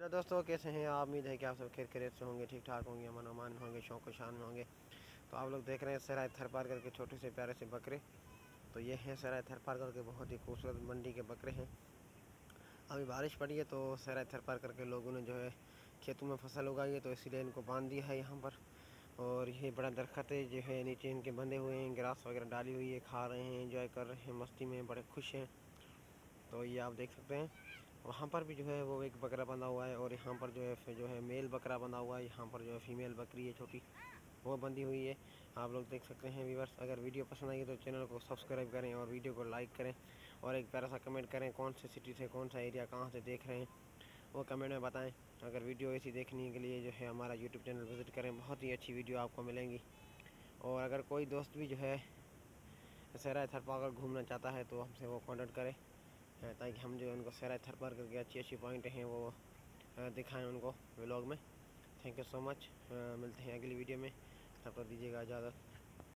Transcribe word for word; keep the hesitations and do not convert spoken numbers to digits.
दोस्तों, कैसे हैं आप? उम्मीद है कि आप सब खैर खैरियत से होंगे, ठीक ठाक होंगे, अमन अमान होंगे, शौक शान में होंगे। तो आप लोग देख रहे हैं सराय थरपारकर के छोटे से प्यारे से बकरे। तो ये हैं सराय थरपारकर के बहुत ही खूबसूरत मंडी के बकरे हैं। अभी बारिश पड़ी है तो सराय थरपारकर के लोगों ने जो है खेतों में फसल उगाई है, तो इसीलिए इनको बांध दिया है यहाँ पर। और ये बड़ा दरख्त है जो है, नीचे इनके बंधे हुए हैं, ग्रास वगैरह डाली हुई है, खा रहे हैं, एंजॉय कर रहे हैं, मस्ती में बड़े खुश हैं। तो ये आप देख सकते हैं। वहाँ पर भी जो है वो एक बकरा बंधा हुआ है, और यहाँ पर जो है जो है मेल बकरा बंधा हुआ है। यहाँ पर जो है फीमेल बकरी है छोटी, वो बंधी हुई है। आप लोग देख सकते हैं व्यूअर्स। अगर वीडियो पसंद आई तो चैनल को सब्सक्राइब करें और वीडियो को लाइक करें, और एक प्यारा सा कमेंट करें, कौन से सिटी से, कौन सा एरिया, कहाँ से देख रहे हैं वो कमेंट में बताएं। अगर वीडियो ऐसी देखने के लिए जो है हमारा यूट्यूब चैनल विज़िट करें, बहुत ही अच्छी वीडियो आपको मिलेंगी। और अगर कोई दोस्त भी जो है सराय थरपारकर घूमना चाहता है तो हमसे वो कॉन्टेक्ट करें, ताकि हम जो उनको सराय थरपारकर के अच्छी अच्छी पॉइंट हैं वो दिखाएं उनको व्लॉग में। Thank you so much. मिलते हैं अगली वीडियो में, तब तक दीजिएगा इजाज़त।